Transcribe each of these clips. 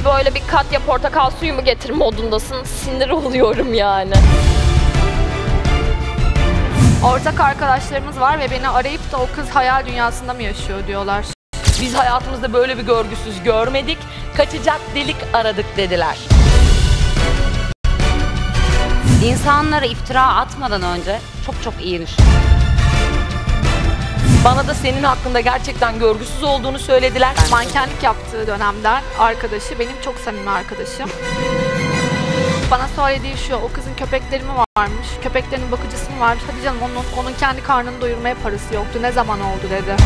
Sürekli böyle bir Katya portakal suyu mu getir modundasın. Sinir oluyorum yani. Ortak arkadaşlarımız var ve beni arayıp da o kız hayal dünyasında mı yaşıyor diyorlar. Biz hayatımızda böyle bir görgüsüz görmedik. Kaçacak delik aradık dediler. İnsanlara iftira atmadan önce çok iyi düşün. Bana da senin hakkında gerçekten görgüsüz olduğunu söylediler. Mankenlik yaptığı dönemden arkadaşı, benim çok samimi arkadaşım. Bana söylediği şu, o kızın köpekleri mi varmış, köpeklerinin bakıcısı mı varmış? Hadi canım onun kendi karnını doyurmaya parası yoktu, ne zaman oldu dedi.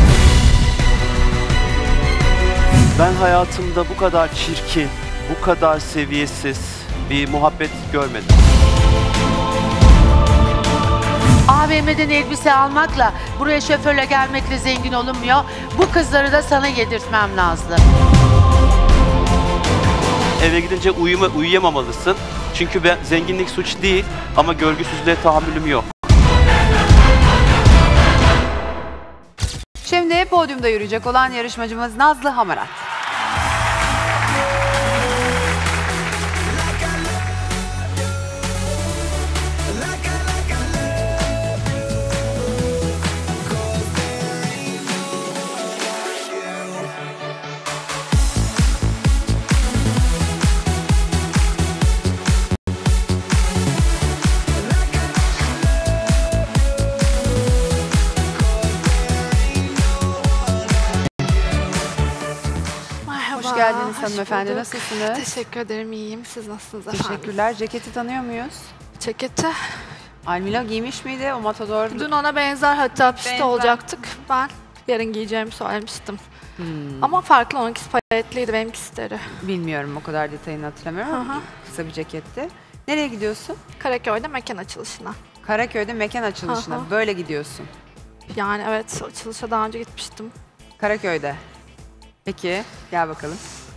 Ben hayatımda bu kadar çirkin, bu kadar seviyesiz bir muhabbet görmedim. AVM'den elbise almakla, buraya şoförle gelmekle zengin olunmuyor. Bu kızları da sana yedirtmem Nazlı. Eve gidince uyuyamamalısın. Çünkü zenginlik suç değil ama görgüsüzlüğe tahammülüm yok. Şimdi podyumda yürüyecek olan yarışmacımız Nazlı Hamarat. Hoş geldiniz hanımefendi. Nasılsınız? Teşekkür ederim, iyiyim. Siz nasılsınız efendim? Teşekkürler. Ceketi tanıyor muyuz? Ceketi. Almila giymiş miydi? O Matador. Dün ona benzer, hatta piste Benzer. olacaktık. Ben yarın giyeceğimi söylemiştim. Ama farklı, onunkisi payetliydi, benimkisi deri. Bilmiyorum, o kadar detayını hatırlamıyorum ama kısa bir ceketti. Nereye gidiyorsun? Karaköy'de mekan açılışına. Karaköy'de mekan açılışına. Aha. Böyle gidiyorsun. Yani evet, açılışa daha önce gitmiştim. Karaköy'de. Peki, gel bakalım.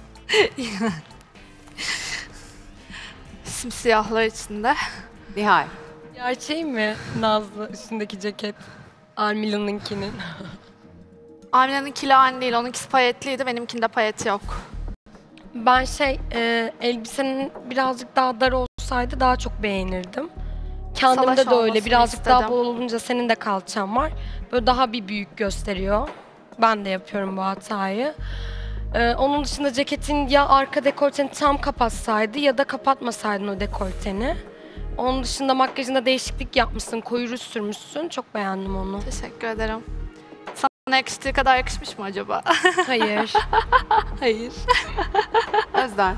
Simsiyahlar içinde. Nihal. Gerçeği mi Nazlı üstündeki ceket? Almila'nınkinin. Amina'nın kilo aynı değil, onunkisi payetliydi, benimkinde payet yok. Ben elbisenin birazcık daha dar olsaydı daha çok beğenirdim. Kendimde Salaş de öyle olmasını birazcık daha istedim. bol olunca senin de kalçan var. Böyle daha bir büyük gösteriyor. Ben de yapıyorum bu hatayı. Onun dışında ceketin ya arka dekolteni tam kapatsaydı ya da kapatmasaydın o dekolteni. Onun dışında makyajında değişiklik yapmışsın, koyu ruj sürmüşsün. Çok beğendim onu. Teşekkür ederim. Sana yakıştığı kadar yakışmış mı acaba? Hayır. Hayır. Özden.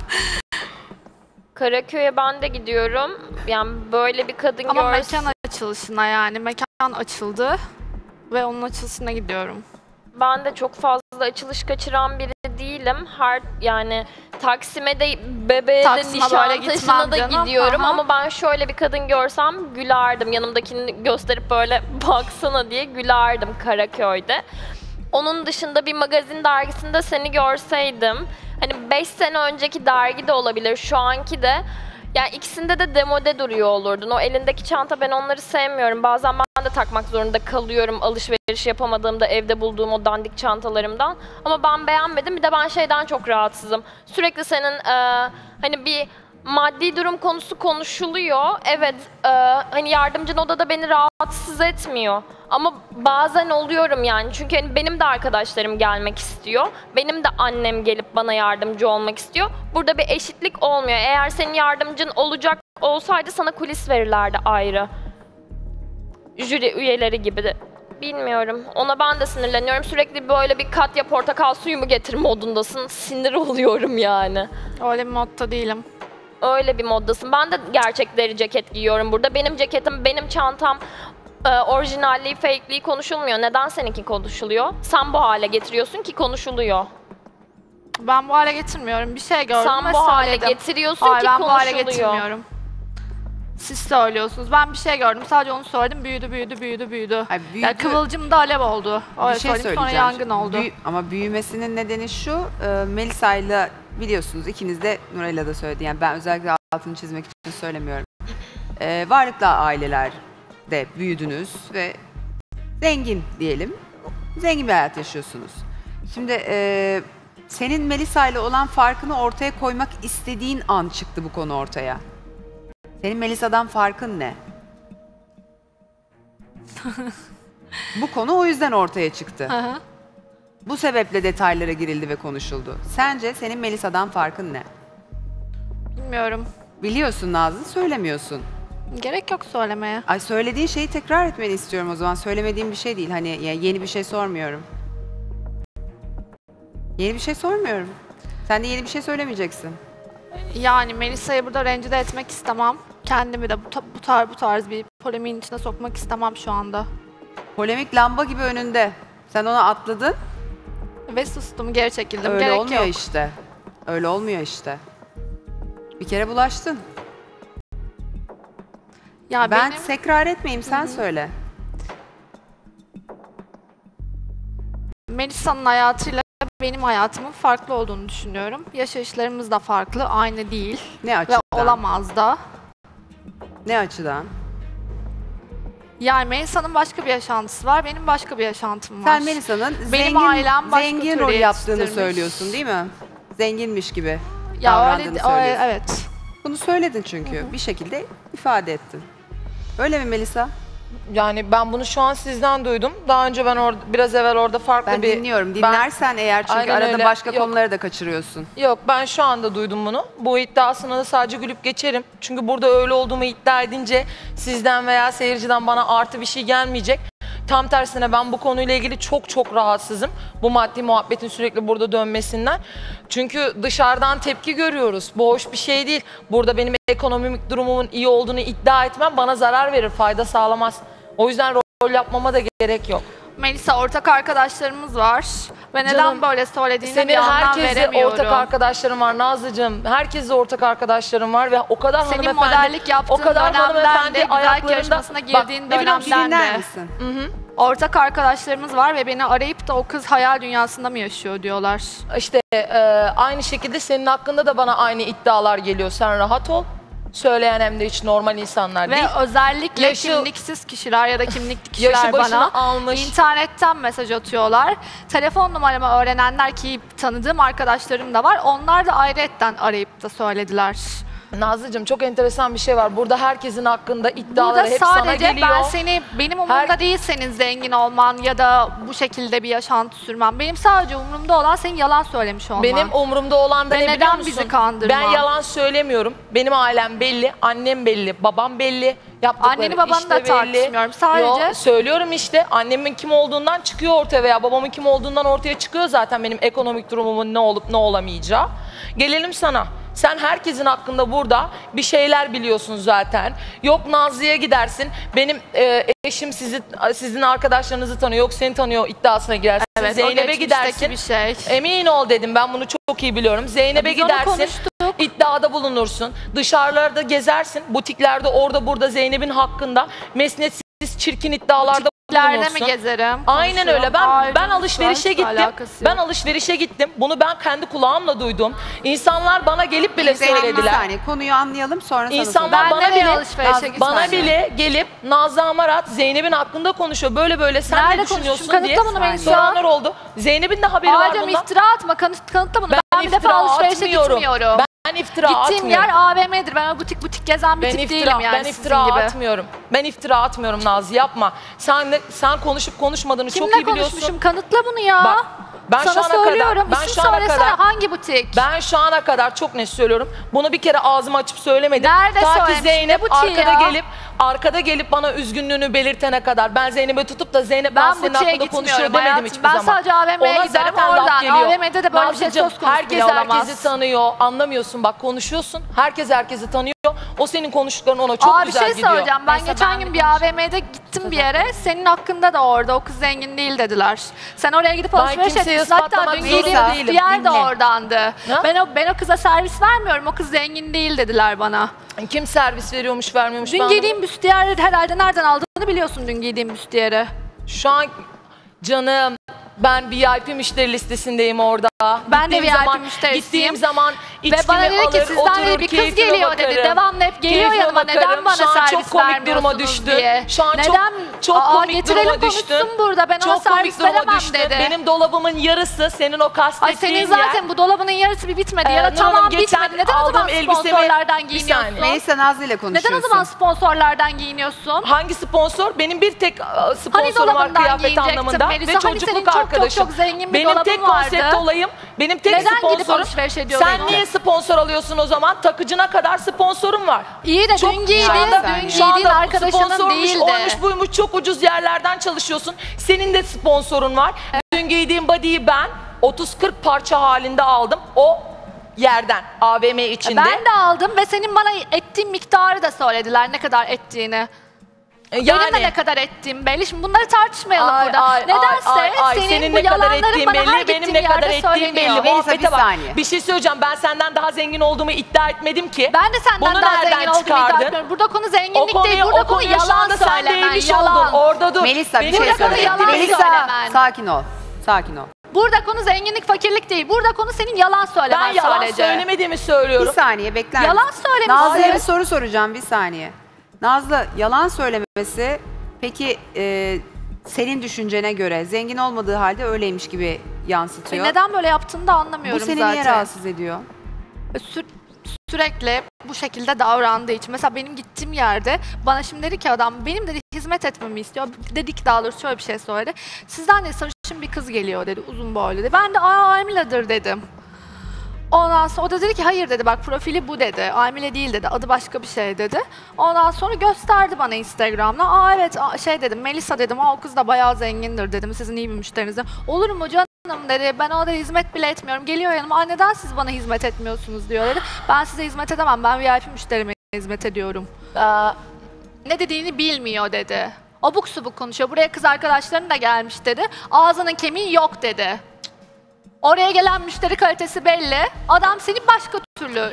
Karaköy'e ben de gidiyorum. Yani böyle bir kadın Ama görsem... mekan açılışına, yani mekan açıldı ve onun açılışına gidiyorum. Ben de çok fazla açılış kaçıran biri değilim. Yani Taksim'e de, Bebe'ye de, Taksim'e böyle Nişantaşı'na gitmem da canım. gidiyorum. Aha. Ama ben şöyle bir kadın görsem gülerdim. Yanımdakini gösterip böyle baksana diye gülerdim Karaköy'de. Onun dışında bir magazin dergisinde seni görseydim, hani 5 sene önceki dergi de olabilir, şu anki de. Yani ikisinde de demode duruyor olurdun. O elindeki çanta, ben onları sevmiyorum. Bazen ben de takmak zorunda kalıyorum alışveriş yapamadığımda evde bulduğum o dandik çantalarımdan. Ama ben beğenmedim. Bir de ben şeyden çok rahatsızım. Sürekli senin hani bir maddi durum konusu konuşuluyor. Evet, hani yardımcın odada beni rahatsız etmiyor. Ama bazen oluyorum yani. Çünkü hani benim de arkadaşlarım gelmek istiyor. Benim de annem gelip bana yardımcı olmak istiyor. Burada bir eşitlik olmuyor. Eğer senin yardımcın olacak olsaydı sana kulis verirlerdi ayrı. Jüri üyeleri gibi de. Bilmiyorum. Ona ben de sinirleniyorum. Sürekli böyle bir Katya portakal suyu mu getir modundasın. Sinir oluyorum yani. Öyle bir modda değilim. Öyle bir moddasın. Ben de gerçek deri ceket giyiyorum burada. Benim ceketim, benim çantam, orijinalliği, fake'liği konuşulmuyor. Neden seninki konuşuluyor? Sen bu hale getiriyorsun ki konuşuluyor. Ben bu hale getirmiyorum. Bir şey gördüm Sen ve bu hale söyledim. getiriyorsun Hayır, ki ben bu hale konuşuluyor. getirmiyorum. Siz söylüyorsunuz. Ben bir şey gördüm. Sadece onu söyledim. Büyüdü. Ay, büyüdü. Yani kıvılcımda alev oldu. Öyle Bir şey söyleyeyim. Sonra söyleyeceğim. yangın oldu. Ama büyümesinin nedeni şu, Melisa'yla biliyorsunuz, ikiniz de, Nuray'la da söyledi. Yani ben özellikle altını çizmek için söylemiyorum. Varlıklı ailelerde büyüdünüz ve zengin diyelim. Zengin bir hayat yaşıyorsunuz. Şimdi senin Melisa ile olan farkını ortaya koymak istediğin an çıktı bu konu ortaya. Senin Melisa'dan farkın ne? Bu konu o yüzden ortaya çıktı. Hı hı. Bu sebeple detaylara girildi ve konuşuldu. Sence senin Melisa'dan farkın ne? Bilmiyorum. Biliyorsun Nazlı, söylemiyorsun. Gerek yok söylemeye. Ay söylediğin şeyi tekrar etmeni istiyorum o zaman. Söylemediğim bir şey değil. Hani yeni bir şey sormuyorum. Yeni bir şey sormuyorum. Sen de yeni bir şey söylemeyeceksin. Yani Melisa'yı burada rencide etmek istemem. Kendimi de bu tarz bir polemiğin içine sokmak istemem şu anda. Polemik lamba gibi önünde. Sen ona atladın. Ve sustum, geri çekildim. Öyle Gerek olmuyor yok. işte. Öyle olmuyor işte. Bir kere bulaştın. Ya Ben benim tekrar etmeyeyim, sen söyle. Melisa'nın hayatıyla benim hayatımın farklı olduğunu düşünüyorum. Yaşayışlarımız da farklı, aynı değil. Ne Ve açıdan? olamaz da. Ne açıdan? Yani Melisa'nın başka bir yaşantısı var, benim başka bir yaşantım var. Sen Melisa'nın Benim ailem başka zengin türlü rol yaptığını yetiştirmiş. söylüyorsun değil mi? Zenginmiş gibi Ya davrandığını öyle, söylüyorsun. evet. Bunu söyledin çünkü. Bir şekilde ifade ettin. Öyle mi Melisa? Yani ben bunu şu an sizden duydum. Daha önce ben biraz evvel orada farklı Ben bir... dinliyorum. Dinlersen eğer çünkü Aynen arada öyle. başka Yok. konuları da kaçırıyorsun. Yok, ben şu anda duydum bunu. Bu iddiasına da sadece gülüp geçerim. Çünkü burada öyle olduğumu iddia edince sizden veya seyirciden bana artı bir şey gelmeyecek. Tam tersine ben bu konuyla ilgili çok rahatsızım. Bu maddi muhabbetin sürekli burada dönmesinden. Çünkü dışarıdan tepki görüyoruz. Bu hoş bir şey değil. Burada benim ekonomik durumumun iyi olduğunu iddia etmem bana zarar verir, fayda sağlamaz. O yüzden rol yapmama da gerek yok. Melisa, ortak arkadaşlarımız var. Ve neden Canım, böyle söylediğine Senin bir anlam herkesle veremiyorum. ortak arkadaşların var Nazlıcığım. Herkesle ortak arkadaşlarım var ve o kadar Senin hanımefendi, modellik yaptığın dönemden de güzellik yarışmasına girdiğin Dinler dönemden de. misin? Ortak arkadaşlarımız var ve beni arayıp da o kız hayal dünyasında mı yaşıyor diyorlar. İşte aynı şekilde senin hakkında da bana aynı iddialar geliyor. Sen rahat ol. Söyleyen hem de hiç normal insanlar Ve değil. özellikle Yaşı- kimliksiz kişiler ya da kimlikli Yaşı kişiler başına bana almış. internetten mesaj atıyorlar. Telefon numaramı öğrenenler ki tanıdığım arkadaşlarım da var. Onlar da ayrıyetten arayıp da söylediler. Nazlıcığım çok enteresan bir şey var. Burada herkesin hakkında iddiaları Burada hep sana sadece geliyor. benim umurumda değil senin zengin olman ya da bu şekilde bir yaşantı sürmen. Benim sadece umurumda olan senin yalan söylemiş olman. Benim umurumda olan da Ve ne biliyor neden musun? bizi kandırma? Ben yalan söylemiyorum. Benim ailem belli, annem belli, babam belli. Yaptıkları Anneni babanı işte da belli. tartışmıyorum. Sadece Yo, söylüyorum işte annemin kim olduğundan çıkıyor ortaya veya babamın kim olduğundan ortaya çıkıyor zaten benim ekonomik durumumun ne olup ne olamayacağı. Gelelim sana. Sen herkesin hakkında burada bir şeyler biliyorsun zaten. Yok Nazlı'ya gidersin. Benim eşim sizin arkadaşlarınızı tanıyor. Yok seni tanıyor iddiasına girersin. evet, o Zeynep'e geçmişteki gidersin. bir şey. Emin ol dedim, ben bunu çok iyi biliyorum. Zeynep'e Biz onu gidersin, konuştuk. iddiada bulunursun. Dışarılarda gezersin, butiklerde orada burada Zeynep'in hakkında mesnetsiz çirkin iddialarda İleride bulunursun. mi gezerim? Aynen konuşurum. öyle. Hayır Ben canım, alışverişe hiç gittim. alakası yok. Ben alışverişe gittim. Bunu ben kendi kulağımla duydum. İnsanlar bana gelip bile Zeynep, bir söylediler. saniye konuyu anlayalım sonra sana İnsanlar Ben bana de bile alışverişe gittim. bana bile gelip Nazlı Amarat Zeynep'in hakkında konuşuyor. Böyle sen Nerede ne düşünüyorsun konuşmuşum? diye Kanıtla bunu Melisa. soranlar oldu. Zeynep'in de haberi var Adem bundan. iftira atma, kanıtla bunu. Ben bir iftira defa alışverişe atmıyorum. gitmiyorum. Ben iftira Gittiğim atmıyorum. yer AVM'dir. Ben butik gezen bir tip değilim yani ben sizin iftira gibi. atmıyorum. Ben iftira atmıyorum Nazlı, yapma. Sen konuşup konuşmadığını çok Kimle iyi biliyorsun. konuşmuşum? Kanıtla bunu ya. Bak, ben Sana şu ana söylüyorum. kadar, ben İsim şu ana söylesene, kadar, hangi butik? ben şu ana kadar çok net söylüyorum. Bunu bir kere ağzımı açıp söylemedim. Nerede Ta ki söylemişim? Zeynep Ne butiği ya? arkada gelip bana üzgünlüğünü belirtene kadar. Ben Zeynep'e tutup da Zeynep Ben senin butiğe hakkında konuşuyor gitmiyorum demedim hayatım. hiçbir Ben zaman. sadece AVM'ye Ona giderim zaten laf oradan. geliyor. AVM'de de böyle bir şey Nazlıcığım, söz konusu herkes bile olamaz. herkesi tanıyor. Anlamıyorsun, bak konuşuyorsun. Herkes herkesi tanıyor. O senin konuştukların ona çok güzel bir şey gidiyor. söyleyeceğim. Ben Neyse, geçen gün bir AVM'de gittim bir yere. Senin hakkında da orada o kız zengin değil dediler. Sen oraya gidip Ben alışveriş kimseye etmişsin. Hatta ispatlamak dün zorunda giydiğim değilim. büstiyer de Dinle. oradandı. Ne? Ben o kıza servis vermiyorum. O kız zengin değil dediler bana. Kim servis veriyormuş, vermiyormuş. Dün ben giydiğim büstiyer herhalde nereden aldığını biliyorsun dün giydiğim büstiyeri. Şu an canım ben VIP müşteri listesindeyim orada. Ben de Gittiğim VIP müşterisiyim. Gittiğim zaman içkimi bana dedi ki alır, sizden dedi oturur, bir kız keyfime geliyor bakarım. dedi. Devamlı hep geliyor Keyfime yanıma. Neden bakarım. bana Şu an servis çok komik duruma vermiyorsunuz düştün. diye. Şu an Neden? çok komik getirelim duruma düştün. konuşsun burada. Ben ona Çok komik servis duruma veremem düştün. dedi. Benim dolabımın yarısı senin o Ay kastettiğin senin yer. zaten bu dolabının yarısı bir bitmedi. Ya da Nur Hanım, tamam geçen bitmedi. Neden o aldığım zaman elbisemi- sponsorlardan Bir giyiniyorsun? saniye. Melisa Nazlı ile konuşuyorsun. Neden o zaman sponsorlardan giyiniyorsun? Hangi sponsor? Benim bir tek sponsorum var dolabından kıyafet giyinecektin anlamında Melisa? ve Hani çocukluk senin çok arkadaşım. çok zengin bir benim dolabın tek vardı. konsept olayım, benim tek Neden gidip sponsorum. alışveriş ediyordun? Sen niye sponsor alıyorsun o zaman? Takıcına kadar sponsorum var. İyi de Çok- dün şu giydiğin, anda- dün şu anda giydiğin bu arkadaşının sponsormuş, değildi. oymuş buymuş çok ucuz yerlerden çalışıyorsun. Senin de sponsorun var. Dün giydiğim body'yi ben 30-40 parça halinde aldım. O yerden AVM içinde. Ben de aldım ve senin bana ettiğin miktarı da söylediler ne kadar ettiğini. Benim de ne kadar ettiğim belli. Şimdi bunları tartışmayalım burada. Nedense senin bu ne kadar yalanların ettiğin bana her belli, benim gittiğim ne kadar yerde ettiğim söyleniyor. belli. Melisa, Muhabbete bir bak. saniye. Bir şey söyleyeceğim. Ben senden daha zengin olduğumu iddia etmedim ki. Ben de senden Bunu daha nereden zengin olduğumu iddia çıkardın? etmiyorum. Burada konu O zenginlik değil, konuyu, burada o konu konuya şu yalan anda sen söylemen, değmiş yalan. oldun. Orada dur. Melisa bir Benim şey ne kadar söyle. yalan Melisa söylemen. sakin ol. Sakin ol. Burada konu zenginlik, fakirlik değil. Burada konu senin yalan Ben söylemen yalan sadece. söylemediğimi Bir söylüyorum. saniye bekler Yalan misin? söylemişsin. Nazlı'ya bir soru soracağım bir saniye. Nazlı yalan söylememesi peki senin düşüncene göre zengin olmadığı halde öyleymiş gibi yansıtıyor. Neden böyle yaptığını da Bu anlamıyorum seni zaten. niye rahatsız ediyor? Sürekli bu şekilde davrandığı için. Mesela benim gittiğim yerde bana şimdi dedi ki adam benim dedi hizmet etmemi istiyor. Dedik daha doğrusu şöyle bir şey söyledi. Sizden de sarışın bir kız geliyor dedi uzun boylu dedi. Ben de Aymile'dir dedim. Ondan sonra o da dedi ki hayır dedi bak profili bu dedi. Aymile değil dedi adı başka bir şey dedi. Ondan sonra gösterdi bana Instagram'da. Evet şey dedim Melisa dedim o kız da bayağı zengindir dedim sizin iyi bir müşteriniz. Olur mu canım dedi ben ona hizmet bile etmiyorum. Geliyor yanıma neden siz bana hizmet etmiyorsunuz diyor dedi. Ben size hizmet edemem ben VIP müşterime hizmet ediyorum. Ne dediğini bilmiyor dedi. Abuk subuk konuşuyor. Buraya kız arkadaşların da gelmiş dedi. Ağzının kemiği yok dedi. Oraya gelen müşteri kalitesi belli. Adam seni başka türlü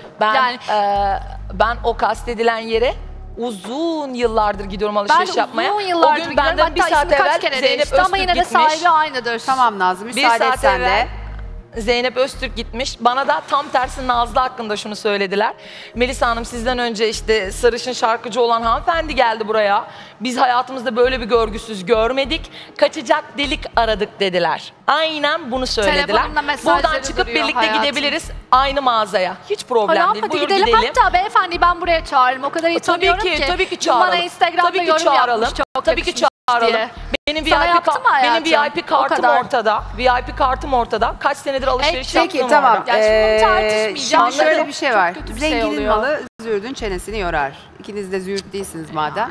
Ben o kastedilen yere uzun yıllardır gidiyorum alışveriş yapmaya. Ben uzun yıllardır O gün gidiyorum. benden bir Hatta saat ismi kaç evvel kere Zeynep değişti ama Öztürk yine de gitmiş. sahibi aynıdır. Tamam Nazlı Bir müsaade saat etsen de. evvel Zeynep Öztürk gitmiş. Bana da tam tersi Nazlı hakkında şunu söylediler. Melisa Hanım sizden önce işte sarışın şarkıcı olan hanımefendi geldi buraya. Biz hayatımızda böyle bir görgüsüz görmedik. Kaçacak delik aradık dediler. Aynen bunu söylediler. Telefonumda mesajları Buradan çıkıp duruyor birlikte hayatım. gidebiliriz aynı mağazaya. Hiç problem Tamam değil. hadi Buyur gidelim. gidelim. Hatta beyefendi ben buraya çağırırım. O kadar iyi tanıyorum ki. Tabii ki Dün çağıralım. Bana Instagram'da Tabii ki yorum çağıralım. yapmış çok Tabii ki yakışmış çağıralım. diye. Benim Sana VIP, yaptı mı hayatım? benim VIP O kartım kadar. ortada. VIP kartım ortada. Kaç senedir alışveriş Peki yaptım tamam. orada. Ya şimdi bunu tartışmayacağım. Şimdi şöyle Anladım. bir şey Çok var. kötü bir şey Zenginin oluyor. malı züğürdün çenesini yorar. İkiniz de züğürt değilsiniz madem.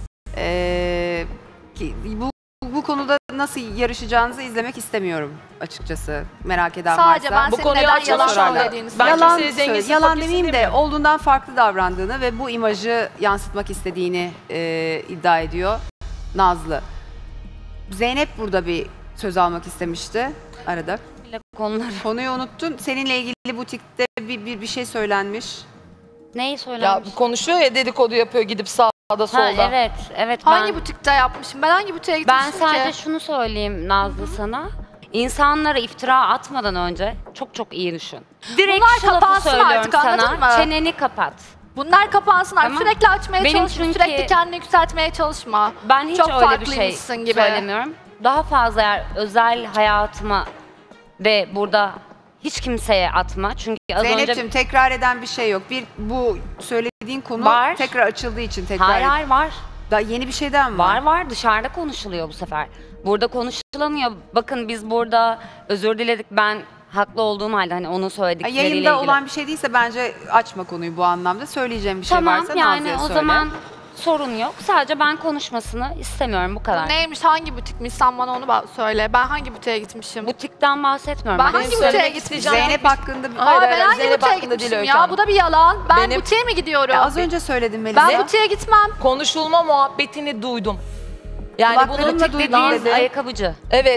Bu konuda nasıl yarışacağınızı izlemek istemiyorum açıkçası. Merak eden Sadece varsa. ben Bu senin konuyu neden açalım yalan şu anda. söylediğini Ben söyleyeyim. yalan kimseye zenginsin, söyle, yalan fakirsin demeyeyim de demiyorum. olduğundan farklı davrandığını ve bu imajı yansıtmak istediğini iddia ediyor Nazlı. Zeynep burada bir söz almak istemişti arada. Konuları. Konuyu unuttun. Seninle ilgili butikte bir şey söylenmiş. Neyi Ya söylemiş? konuşuyor ya dedikodu yapıyor gidip sağda solda. Ha, evet. Hangi butikte yapmışım? Ben hangi butiğe Ben gitmişim sadece ki? şunu söyleyeyim Nazlı sana. İnsanlara iftira atmadan önce çok iyi düşün. Direkt Bunlar şu lafı kapansın söylüyorum artık, anladın sana. mı? Çeneni kapat. Bunlar kapansın artık. Tamam. Sürekli açmaya Benim çalışma. çünkü- Sürekli kendini yükseltmeye çalışma. Ben hiç Çok öyle bir şey farklıymışsın gibi. söylemiyorum. Daha fazla eğer özel hayatıma ve burada hiç kimseye atma. Çünkü az Zeynep'ciğim önce... tekrar eden bir şey yok. Bu söylediğin konu Var. tekrar açıldığı için tekrar. Hayır var. Da yeni bir şeyden mi var? Var dışarıda konuşuluyor bu sefer. Burada konuşulamıyor. Bakın biz burada özür diledik. Ben haklı olduğum halde hani onun söyledikleriyle ilgili. Yayında olan bir şey değilse bence açma konuyu bu anlamda. Söyleyeceğim bir şey Tamam varsa yani Nazlı'ya o söyle. zaman sorun yok. Sadece ben konuşmasını istemiyorum bu kadar. Neymiş, hangi butikmiş? Sen bana onu söyle. Ben hangi butiğe gitmişim? Butikten bahsetmiyorum. Ben hangi Benim butiğe söylemek gitmişim? isteyeceğim- Zeynep hakkında bir... Hayır, Aa, ben hangi Zeynep butiğe hakkında değil gitmişim Öykü ya? Hanım. Bu da bir yalan. Ben Benim- butiğe mi gidiyorum? Az önce söyledin Melisa. Ben butiğe gitmem. Konuşulma muhabbetini duydum. Yani Kulaklarımla bunun duydum dediğiniz dedi. Ayakkabıcı. evet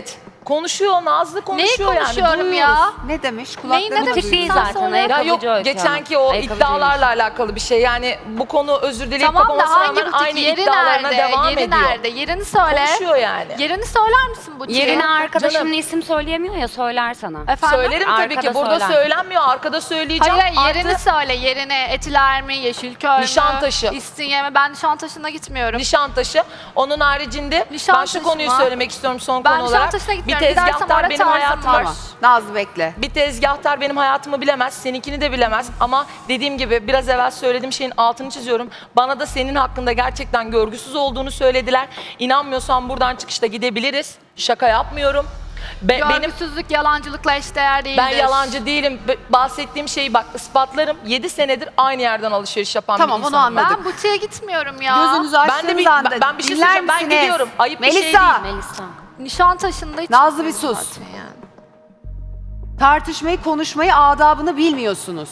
Konuşuyor, Nazlı konuşuyor Neyi konuşuyorum yani. ya? Ne demiş? Neyi Kulaklarını ne demiş? duyuyor. Değil Sen zaten. söyle. Ya Ayakkabıcı yok, Öykü geçenki Hanım. o Ayakkabıcıymış. iddialarla alakalı bir şey. Yani bu konu özür dileyip Tamam da kapamasına hangi rağmen butik? aynı Yeri iddialarına nerede? devam Yeri ediyor. nerede? Yerini söyle. Konuşuyor yani. Yerini söyler misin butiğe? Yerine arkadaşım Canım. isim söyleyemiyor ya, söyler sana. Efendim? Söylerim tabii ki. Arkada Burada söyler. söylenmiyor. Arkada söyleyeceğim. Hayır, yerini Artı söyle. Yerini Etiler mi, Yeşilköy mü? Nişantaşı. İstinye mi? Ben Nişantaşı'na gitmiyorum. Nişantaşı. Onun haricinde ben Nişantaşı şu konuyu mı? söylemek istiyorum son Ben konu olarak. Nişantaşı'na Bir gitmiyorum. Gidersem tezgahtar orada benim tarzım hayatımı var. Tamam. Nazlı bekle. Bir tezgahtar benim hayatımı bilemez, seninkini de bilemez. Ama dediğim gibi biraz evvel söylediğim şeyin altını çiziyorum. Bana da senin hakkında gerçekten görgüsüz olduğunu söylediler. İnanmıyorsan buradan çıkışta gidebiliriz. Şaka yapmıyorum. Benim Görgüsüzlük yalancılıkla eşdeğer değildir. ben yalancı değilim. Bahsettiğim şeyi bak ispatlarım. 7 senedir aynı yerden alışveriş yapan Tamam, bir onu insanım. anladık. Ben butiğe gitmiyorum ya. Gözünüzü Ben de açtığınız bir, anda ben bir şey dinler söyleyeceğim. Ben misiniz? gidiyorum. Ayıp bir şey Melisa, değil. Melisa. Nişantaşı'nda hiç Nazlı bir gitmiyorum sus. zaten yani. Tartışmayı, konuşmayı, adabını bilmiyorsunuz.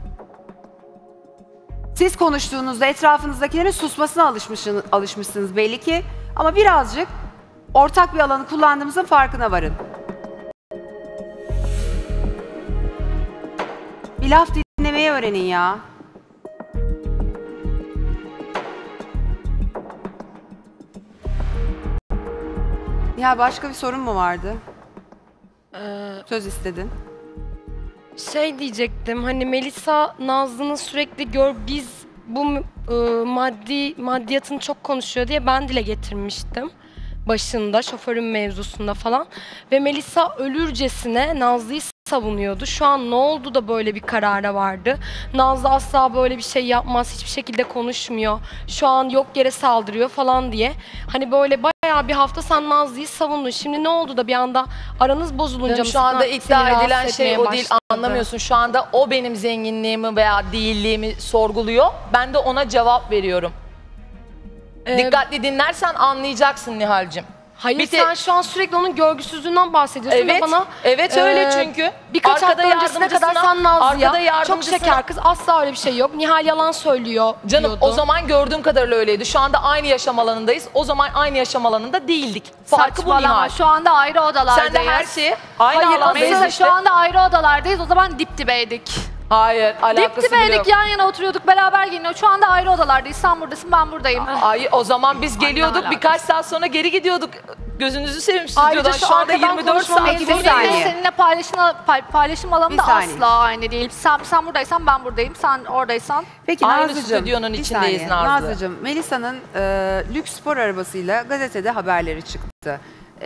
Siz konuştuğunuzda etrafınızdakilerin susmasına alışmışsınız belli ki. Ama birazcık ortak bir alanı kullandığımızın farkına varın. Bir laf dinlemeyi öğrenin ya. Ya başka bir sorun mu vardı? Söz istedin. Şey diyecektim, hani Melisa Nazlı'nın sürekli biz bu maddiyatını çok konuşuyor diye ben dile getirmiştim. Başında, şoförün mevzusunda falan. Ve Melisa ölürcesine Nazlı'yı savunuyordu. Şu an ne oldu da böyle bir karara vardı? Nazlı asla böyle bir şey yapmaz, hiçbir şekilde konuşmuyor. Şu an yok yere saldırıyor falan diye. Hani böyle bayağı bir hafta sen Nazlı'yı savundun. Şimdi ne oldu da bir anda aranız bozulunca Canım, mı şu anda seni iddia rahatsız edilen şey etmeye o değil, başladı? anlamıyorsun. Şu anda o benim zenginliğimi veya değilliğimi sorguluyor. Ben de ona cevap veriyorum. Dikkatli dinlersen anlayacaksın Nihal'cim. Hayır, Bir sen şu an sürekli onun görgüsüzlüğünden bahsediyorsun Evet, ve bana evet öyle çünkü. birkaç hafta öncesine kadar sen Nazlı'ya çok yardımcısına- şeker kız, asla öyle bir şey yok. Nihal yalan söylüyor Canım diyordun. o zaman gördüğüm kadarıyla öyleydi. Şu anda aynı yaşam alanındayız. O zaman aynı yaşam alanında değildik. Farkı bu Saçmalama. Nihal. Şu anda ayrı odalardayız. Sen de her şeyi aynı Hayır, alandayız Melisa işte. şu anda ayrı odalardayız. O zaman dip dibeydik. Hayır, Dip alakası bile yok. dibeydik, yan yana oturuyorduk, beraber giyiniyoruz. Şu anda ayrı odalardayız. Sen buradasın, ben buradayım. Ay, o zaman biz geliyorduk, alakası. birkaç saat sonra geri gidiyorduk. Gözünüzü seveyim Ayrıca stüdyodan. şu Şu anda arkadan 24 konuşmamı saat. Peki, bir saniye. Seninle paylaşım alanı Bir da saniye. asla aynı değil. Sen buradaysan ben buradayım, sen oradaysan. Peki Aynı Nazlıcığım, stüdyonun bir içindeyiz saniye. Nazlı. Nazlıcığım, Melisa'nın lüks spor arabasıyla gazetede haberleri çıktı.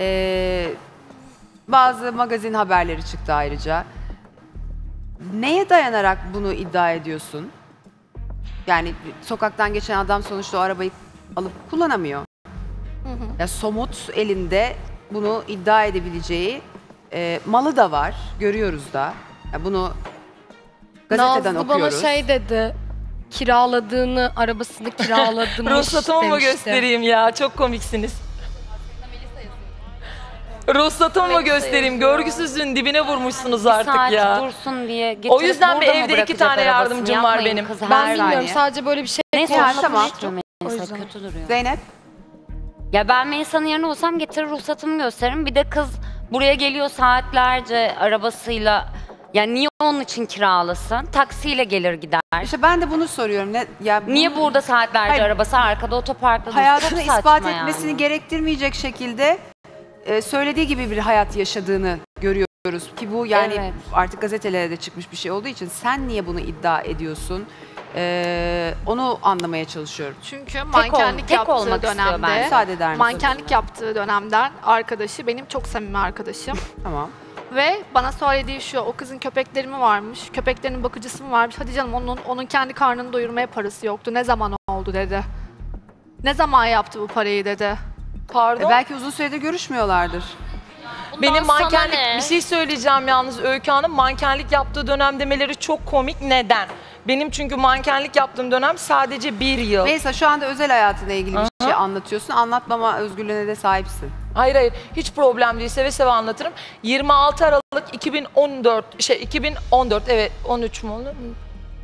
Bazı magazin haberleri çıktı ayrıca. Neye dayanarak bunu iddia ediyorsun? Yani sokaktan geçen adam sonuçta o arabayı alıp kullanamıyor. Ya somut elinde bunu iddia edebileceği malı da var, görüyoruz da. Ya bunu gazeteden Nazlı okuyoruz. bana şey dedi, kiraladığını, arabasını kiraladım. Ruhsatımı mı göstereyim ya? Çok komiksiniz. Ruhsatımı mı göstereyim? Görgüsüzlüğün dibine vurmuşsunuz Bir artık saat ya. dursun diye getirip O yüzden burada bir mı evde 2 bırakacak tane arabasını? yardımcım var Yapmayın benim. kız, Ben her bilmiyorum, saniye. sadece böyle bir şey Neyse Yani onu tamam. konuşturuyor O Melisa, yüzden. kötü duruyor. Zeynep? Ya ben Melisa'nın yerine olsam getirir ruhsatımı gösteririm. Bir de kız buraya geliyor saatlerce arabasıyla. Yani niye onun için kiralasın? Taksiyle gelir gider. İşte ben de bunu soruyorum. Niye burada saatlerce Hayır. arabası arkada otoparkta dursun? hayatını Çok saçma ispat yani. etmesini gerektirmeyecek şekilde söylediği gibi bir hayat yaşadığını görüyoruz ki bu yani Evet. artık gazetelere de çıkmış bir şey olduğu için sen niye bunu iddia ediyorsun? Onu anlamaya çalışıyorum. Çünkü mankenlik tek yaptığı olmak istiyor dönemde, bence. Müsaade eder misin? mankenlik yaptığı dönemden arkadaşı, benim çok samimi arkadaşım. Tamam. Ve bana söylediği şu, o kızın köpekleri mi varmış, köpeklerinin bakıcısı mı varmış? Hadi canım, onun kendi karnını doyurmaya parası yoktu. Ne zaman oldu dedi. Ne zaman yaptı bu parayı dedi. Pardon. Belki uzun süredir görüşmüyorlardır. Bundan Benim sana mankenlik, ne? bir şey söyleyeceğim yalnız Öykü Hanım. Mankenlik yaptığı dönem demeleri çok komik. Neden? Benim çünkü mankenlik yaptığım dönem sadece 1 yıl. Neyse şu anda özel hayatına ilgili bir şey anlatıyorsun. Anlatmama özgürlüğüne de sahipsin. Hayır hiç problem değil, seve seve anlatırım. 26 Aralık 2014 evet 13 mü olur?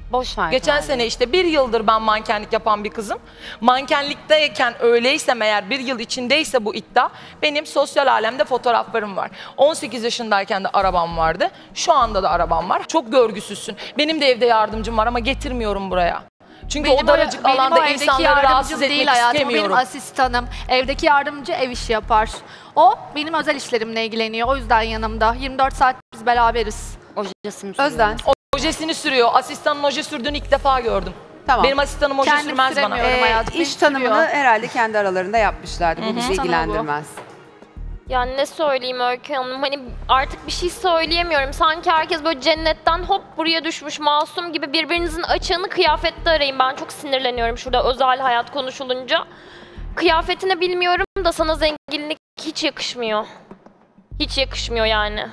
Boş ver. Geçen yani. sene işte 1 yıldır ben mankenlik yapan bir kızım. Mankenlikteyken öyleysem eğer 1 yıl içindeyse bu iddia, benim sosyal alemde fotoğraflarım var. 18 yaşındayken de arabam vardı. Şu anda da arabam var. Çok görgüsüzsün. Benim de evde yardımcım var ama getirmiyorum buraya. Çünkü o daracık alanda evdeki insanları yardımcım rahatsız etmek değil hayatım, o istemiyorum. benim asistanım. Evdeki yardımcı ev işi yapar. O benim özel işlerimle ilgileniyor. O yüzden yanımda. 24 saat biz beraberiz. Ojesini sürüyor. Özden. Ojesini sürüyor. Asistanın oje sürdüğünü ilk defa gördüm. Tamam. Benim asistanım oje Kendim sürmez bana. süremiyorum. hayatım, İş hiç tanımını sürüyor. herhalde kendi aralarında yapmışlardı. Bu bizi Tanımı bu. ilgilendirmez. Yani ne söyleyeyim Öykü Hanım, hani artık bir şey söyleyemiyorum. Sanki herkes böyle cennetten hop buraya düşmüş masum gibi birbirinizin açığını kıyafette arayın. Ben çok sinirleniyorum şurada özel hayat konuşulunca. Kıyafetini bilmiyorum da sana zenginlik hiç yakışmıyor. Hiç yakışmıyor yani.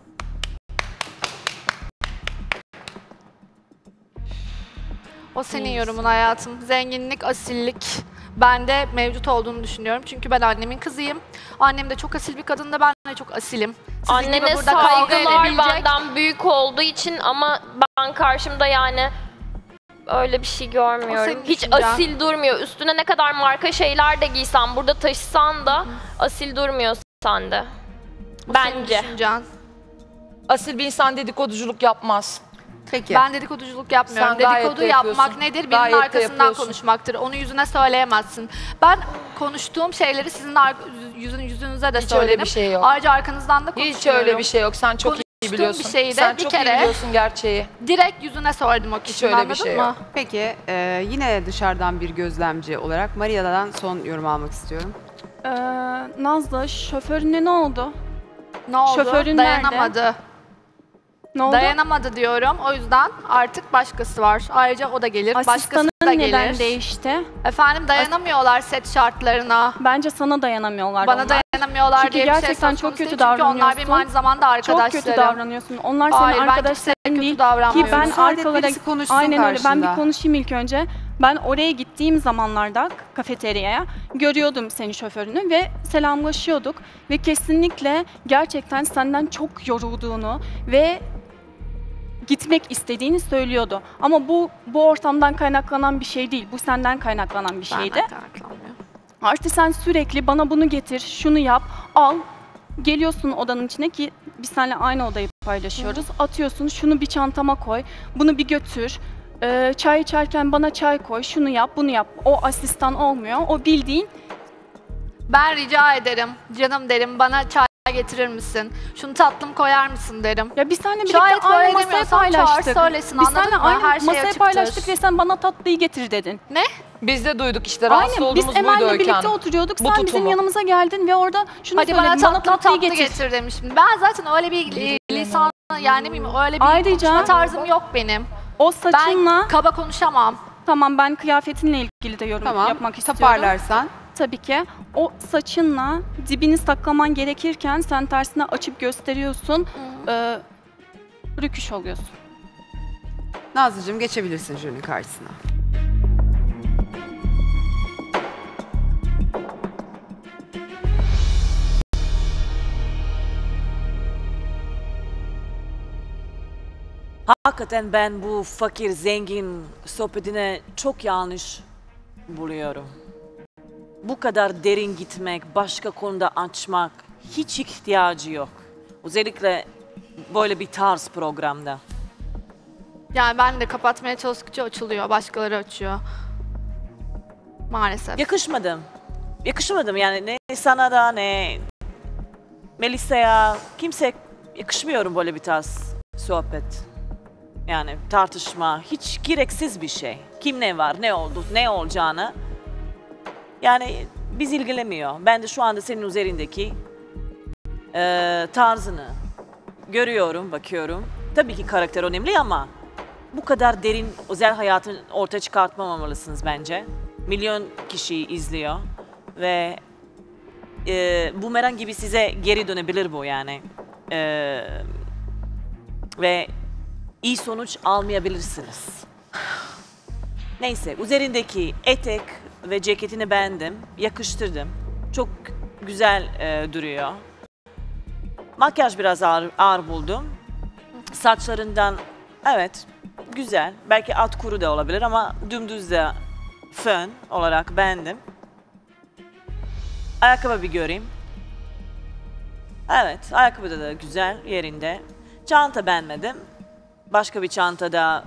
O senin yorumun hayatım. Zenginlik, asillik bende mevcut olduğunu düşünüyorum. Çünkü ben annemin kızıyım. Annem de çok asil bir kadın da ben de çok asilim. Sizin gibi Annene burada kavga saygılar edebilecek- benden büyük olduğu için ama ben karşımda yani öyle bir şey O görmüyorum. senin Hiç düşüncen. asil durmuyor. Üstüne ne kadar marka şeyler de giysen, burada taşısan da asil durmuyor sende. O senin Bence. düşüncen. Asil bir insan dedikoduculuk yapmaz. Peki. Ben dedikoduculuk yapmıyorum. Sen gayet Dedikodu de yapmak yapıyorsun. nedir? Birinin Gayet de arkasından yapıyorsun. konuşmaktır. Onu yüzüne söyleyemezsin. Ben konuştuğum şeyleri sizin yüzünüze de Hiç öyle söylerim. bir şey yok. Ayrıca arkanızdan da konuşuyorum. Hiç öyle bir şey yok. Sen çok iyi Konuştuğum biliyorsun. bir şeyi de Sen bir çok iyi kere- biliyorsun gerçeği. Direkt yüzüne söyledim o kişinin, öyle bir anladın şey mı? yok. Peki yine dışarıdan bir gözlemci olarak Maria'dan son yorum almak istiyorum. Nazlı, şoförüne ne oldu? Ne oldu? Şoförün Dayanamadı. Ne oldu? Dayanamadı diyorum. O yüzden artık başkası var. Ayrıca o da gelir. Başkası Asistanın da neden gelir. değişti? Efendim dayanamıyorlar set şartlarına. Bence sana dayanamıyorlar Bana onlar. dayanamıyorlar Çünkü diye bir şey gerçekten söz çok konusu kötü değil. Çünkü onlar davranıyorsun. benim aynı zamanda Çok arkadaşlarım. kötü davranıyorsun. Onlar senin Hayır, ben arkadaşların kimseye kötü değil ki davranmıyorum. ben Müsaade et, arka olarak birisi konuşsun aynen öyle. Ben bir karşında. konuşayım ilk önce. Ben oraya gittiğim zamanlarda kafeteryaya görüyordum senin şoförünü ve selamlaşıyorduk ve kesinlikle gerçekten senden çok yorulduğunu ve gitmek istediğini söylüyordu. Ama bu ortamdan kaynaklanan bir şey değil. Bu senden kaynaklanan bir şeydi. Benden kaynaklanmıyor. Artı sen sürekli bana bunu getir, şunu yap, al. Geliyorsun odanın içine ki biz seninle aynı odayı paylaşıyoruz. Atıyorsun, şunu bir çantama koy, bunu bir götür. Çay içerken bana çay koy, şunu yap, bunu yap. O asistan olmuyor. O bildiğin Ben rica ederim. Canım derim bana çay getirir misin? Şunu tatlım koyar mısın derim. ya biz seninle birlikte Şayet aynı böyle masayı demiyorsan çağır, paylaştık. söylesin, Biz anladın seninle mı? aynı Her şey masayı açıktır. paylaştık ve sen bana tatlıyı getir dedin. Ne? Biz de duyduk işte rahatsız Aynen biz olduğumuz buydu Emel'le Öykü birlikte Hanım. oturuyorduk. Bu Sen bizim tutumu. yanımıza geldin ve orada şunu Hadi söyledin. bana tatlı tatlıyı getir demişim. Ben zaten öyle bir lisan yani ne bileyim öyle bir Ayrıca- konuşma tarzım yok benim. O saçınla Ben kaba konuşamam. tamam ben kıyafetinle ilgili de yorum Tamam. yapmak istiyorum. Toparlarsan. Tabii ki. O saçınla dibini saklaman gerekirken sen tersine açıp gösteriyorsun. Rüküş oluyorsun. Nazlıcığım geçebilirsin jürinin karşısına. Hakikaten ben bu fakir zengin sohbetine çok yanlış buluyorum. Bu kadar derin gitmek, başka konuda açmak hiç ihtiyacı yok. Özellikle böyle bir tarz programda. Yani ben de kapatmaya çalıştıkça açılıyor. Başkaları açıyor. Maalesef. Yakışmadım. Yakışmadım yani ne sana da ne Melisa'ya kimse yakışmıyorum böyle bir tarz sohbet. Yani tartışma hiç gereksiz bir şey. Kim ne var, ne oldu, ne olacağını yani biz ilgilemiyor. Ben de şu anda senin üzerindeki tarzını görüyorum, bakıyorum. Tabii ki karakter önemli ama bu kadar derin özel hayatını ortaya çıkartmamalısınız bence. Milyon kişi izliyor ve bumerang gibi size geri dönebilir bu yani. Ve iyi sonuç almayabilirsiniz. Neyse, üzerindeki etek ve ceketini beğendim, yakıştırdım. Çok güzel duruyor. Makyaj biraz ağır buldum. Saçlarından evet güzel. Belki alt kuru da olabilir ama dümdüz de fön olarak beğendim. Ayakkabı bir göreyim. Evet, ayakkabı da güzel, yerinde. Çanta beğenmedim. Başka bir çantada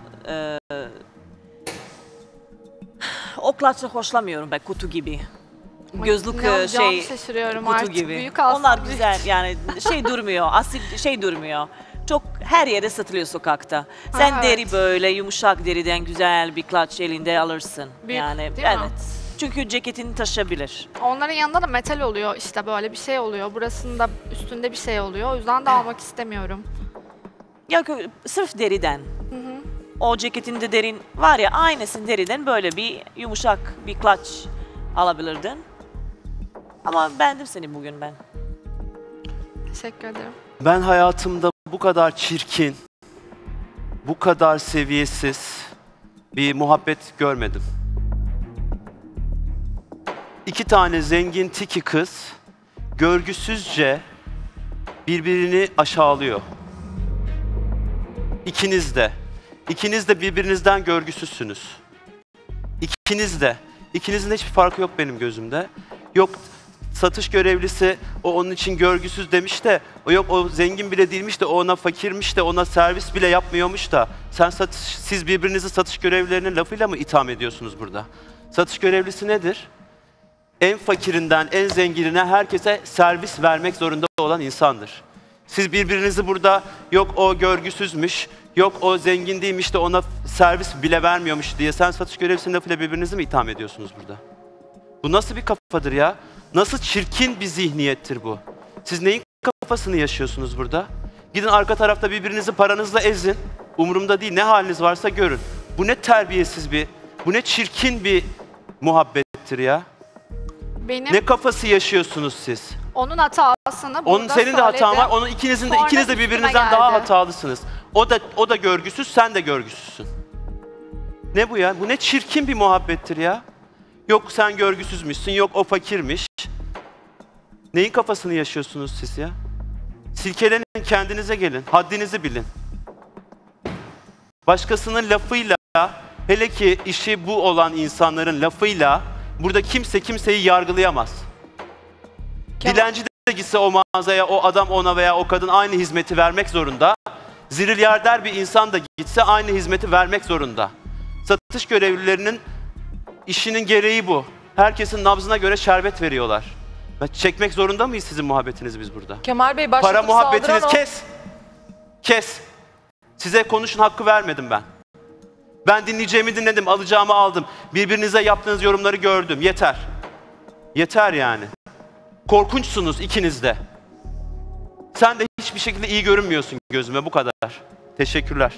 o klaçla hoşlanmıyorum ben, kutu gibi. Gözlük Ne yapacağımı şaşırıyorum kutu artık. gibi. Büyük alsam Onlar büyük. güzel yani şey durmuyor, asil şey durmuyor. Çok her yere satılıyor sokakta. Sen Evet. deri böyle yumuşak deriden güzel bir klaç elinde alırsın. Büyük, yani değil mi? evet. Çünkü ceketini taşıyabilir. Onların yanında da metal oluyor işte böyle bir şey oluyor. Burasında üstünde bir şey oluyor. O yüzden de almak istemiyorum. Ya sırf deriden. O ceketinde derin var ya, aynısı deriden böyle bir yumuşak bir klaç alabilirdin. Ama beğendim seni bugün ben. Teşekkür ederim. Ben hayatımda bu kadar çirkin, bu kadar seviyesiz bir muhabbet görmedim. İki tane zengin tiki kız görgüsüzce birbirini aşağılıyor. İkiniz de. İkiniz de birbirinizden görgüsüzsünüz. İkiniz de. İkinizin de hiçbir farkı yok benim gözümde. Yok satış görevlisi o onun için görgüsüz demiş de, o yok o zengin bile değilmiş de, o ona fakirmiş de, ona servis bile yapmıyormuş da. Siz birbirinizi satış görevlilerinin lafıyla mı itham ediyorsunuz burada? Satış görevlisi nedir? En fakirinden en zenginine herkese servis vermek zorunda olan insandır. Siz birbirinizi burada yok o görgüsüzmüş, yok o zengin değilmiş de ona servis bile vermiyormuş diye sen satış görevlisinin lafıyla birbirinizi mi itham ediyorsunuz burada? Bu nasıl bir kafadır ya? Nasıl çirkin bir zihniyettir bu? Siz neyin kafasını yaşıyorsunuz burada? Gidin arka tarafta birbirinizi paranızla ezin. Umurumda değil, ne haliniz varsa görün. Bu ne terbiyesiz bu ne çirkin bir muhabbettir ya. Benim Ne kafası yaşıyorsunuz siz? onun hatasını burada Onun senin de hatan var. söyledim. Onun ikiniz de Sonra birbirinize üstüme daha geldi. hatalısınız. O da görgüsüz, sen de görgüsüzsün. Ne bu ya? Bu ne çirkin bir muhabbettir ya? Yok sen görgüsüzmüşsün, yok o fakirmiş. Neyin kafasını yaşıyorsunuz siz ya? Silkelenin, kendinize gelin. Haddinizi bilin. Başkasının lafıyla, hele ki işi bu olan insanların lafıyla burada kimse kimseyi yargılayamaz. Dilenci de gitse o mağazaya, o adam ona veya o kadın aynı hizmeti vermek zorunda. Zirilyarder bir insan da gitse aynı hizmeti vermek zorunda. Satış görevlilerinin işinin gereği bu. Herkesin nabzına göre şerbet veriyorlar. Çekmek zorunda mıyız sizin muhabbetiniz biz burada? Kemal Bey Para başlatıp muhabbetiniz saldıran o. kes. Size konuşun hakkı vermedim ben. Ben dinleyeceğimi dinledim, alacağımı aldım. Birbirinize yaptığınız yorumları gördüm. Yeter. Yeter yani. Korkunçsunuz ikiniz de. Sen de hiçbir şekilde iyi görünmüyorsun gözüme, bu kadar. Teşekkürler.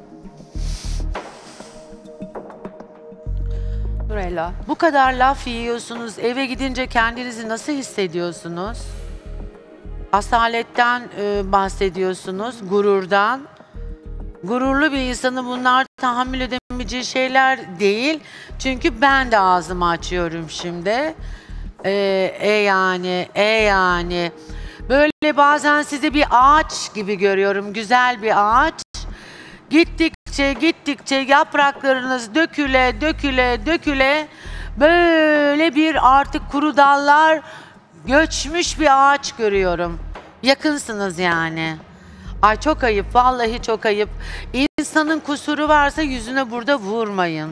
Nurella. Bu kadar laf yiyorsunuz, eve gidince kendinizi nasıl hissediyorsunuz? Asaletten bahsediyorsunuz, gururdan. Gururlu bir insanın bunlar tahammül edemeyeceği şeyler değil. Çünkü ben de ağzımı açıyorum şimdi. Yani. Böyle bazen sizi bir ağaç gibi görüyorum, güzel bir ağaç. Gittikçe yapraklarınız döküle böyle bir artık kuru dallar göçmüş bir ağaç görüyorum. Yakınsınız yani. Ay çok ayıp, vallahi çok ayıp. İnsanın kusuru varsa yüzüne burada vurmayın.